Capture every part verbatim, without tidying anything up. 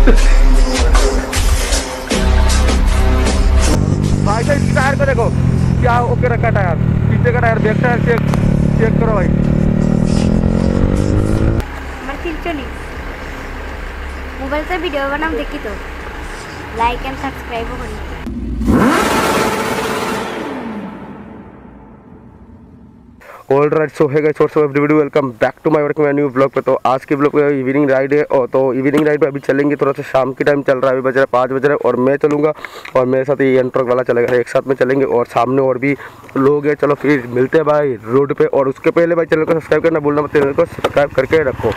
भाई साहब इस टायर को देखो क्या ओके रखा टायर, पीछे का tyre, back tyre check check करो भाई। मोबाइल से वीडियो बनाम देखी तो लाइक एंड सब्सक्राइब करी। All right, so hey guys, what's up everybody, welcome back to my work में न्यू ब्लॉग पे। तो आज के ब्लॉग में इवनिंग राइड है, और तो इवनिंग राइड पे अभी चलेंगे, थोड़ा सा शाम की टाइम चल रहा है, अभी बज रहा है पाँच बज रहे हैं, और मैं चलूँगा और मेरे साथ ये एंट्रक वाला चलेगा, एक साथ में चलेंगे और सामने और भी लोग हैं। चलो फिर मिलते हैं भाई रोड पे। और उसके पहले भाई चैनल को सब्सक्राइब करना भूलना मत, चैनल को सब्सक्राइब करके रखो।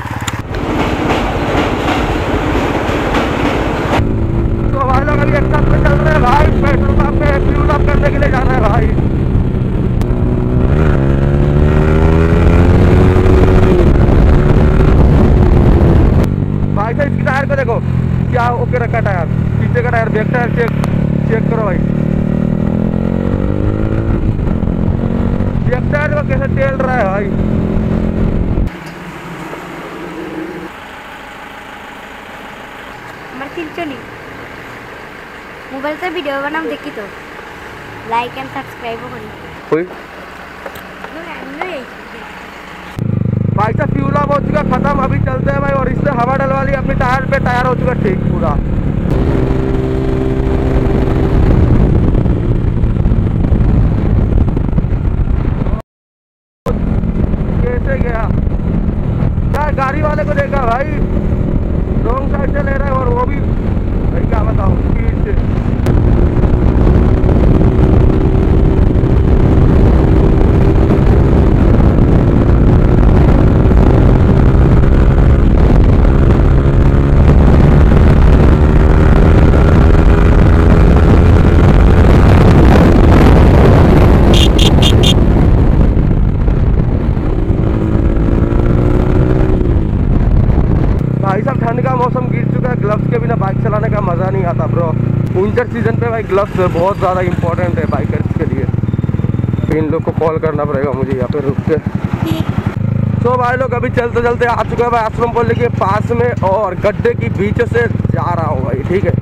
तो भाई लोग अभी एक साथ में चल रहे हैं भाई, पेट्रोल पंप पे फ्यूल अप करने के लिए जा रहे हैं भाई। भाई साहब इसकी टायर को देखो क्या ओके रखा टायर, पीछे का tyre, back tyre check check करो भाई। बैक टायर को कैसे टेल रहा है भाई। मोबाइल से वीडियो बनाम देखी तो लाइक एंड सब्सक्राइब करी। भाई साहब फ्यूल अप हो चुका खत्म, अभी चलते हैं भाई। और इससे हवा डलवा ली अपनी टायर पे, टायर हो चुका ठीक पूरा। कैसे गया यार, गाड़ी वाले को देखा भाई रॉन्ग साइड से ले रहा है, और वो भी भाई क्या बताऊं स्पीड से। भाई साहब ठंड का मौसम गिर चुका है, ग्लव्स के बिना बाइक चलाने का मज़ा नहीं आता ब्रो। विंटर सीजन पे भाई ग्लव्स बहुत ज़्यादा इंपॉर्टेंट है बाइकर्स के लिए। तो इन लोग को कॉल करना पड़ेगा मुझे यहाँ पे रुक के। तो भाई लोग अभी चलते चलते आ चुके हैं भाई आश्रम कॉलेज के पास में, और गड्ढे की बीच से जा रहा हूँ भाई, ठीक है।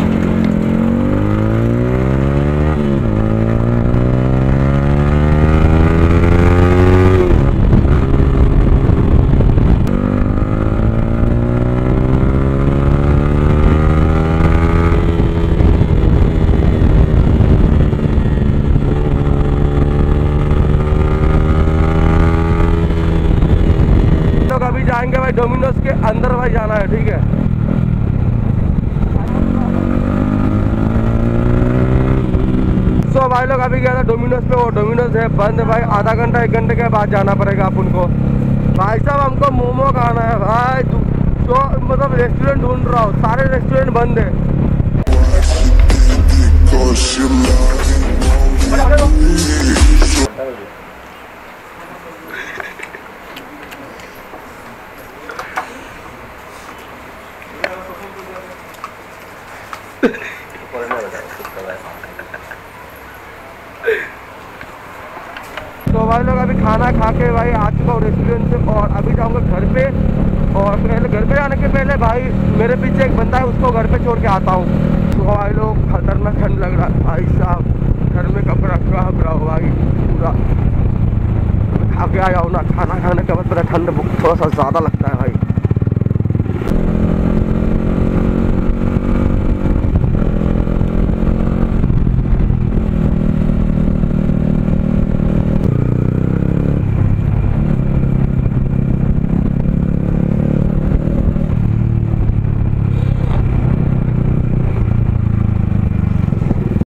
अभी जाएंगे भाई डोमिनोज के अंदर भाई जाना है, ठीक है। सो भाई लोग अभी गया था डोमिनोज पे, वो डोमिनोज है बंद है भाई, आधा घंटा एक घंटे के बाद जाना पड़ेगा अपन को। भाई साहब हमको मोमो खाना है भाई, तो मतलब रेस्टोरेंट ढूंढ रहा हूँ, सारे रेस्टोरेंट बंद है। तो भाई लोग अभी खाना खा के भाई आ चुका हूँ रेस्टोरेंट से, और अभी जाऊँगा घर पे। और पहले घर पे जाने के पहले भाई मेरे पीछे एक बंदा है, उसको घर पे छोड़ के आता हूँ। तो भाई लोग खतरनाक ठंड लग रहा है भाई साहब, घर में कपड़ा काँप रहा हो भाई पूरा। खा के आ जाओ ना, खाना खाने के बाद पता ठंड थोड़ा सा ज़्यादा लगता है भाई।